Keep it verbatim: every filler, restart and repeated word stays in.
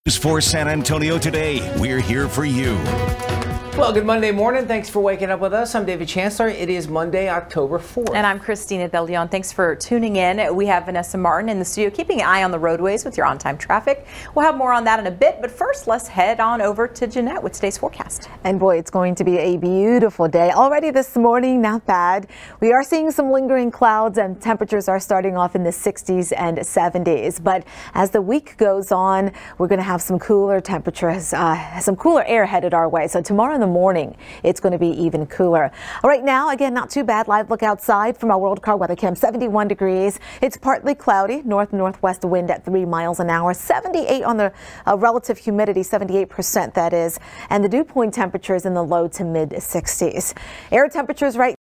For San Antonio today, we're here for you. Well, good Monday morning. Thanks for waking up with us. I'm David Chancellor. It is Monday, October fourth. And I'm Christina De Leon. Thanks for tuning in. We have Vanessa Martin in the studio, keeping an eye on the roadways with your on-time traffic. We'll have more on that in a bit, but first, let's head on over to Jeanette with today's forecast. And boy, it's going to be a beautiful day. Already this morning, not bad. We are seeing some lingering clouds and temperatures are starting off in the sixties and seventies. But as the week goes on, we're going to have some cooler temperatures, uh, some cooler air headed our way. So tomorrow in the morning, it's going to be even cooler. Right now, again, not too bad. Live look outside from our World Car Weather Cam, seventy-one degrees. It's partly cloudy, north-northwest wind at three miles an hour, seventy-eight on the uh, relative humidity, seventy-eight percent that is, and the dew point temperatures in the low to mid sixties. Air temperatures right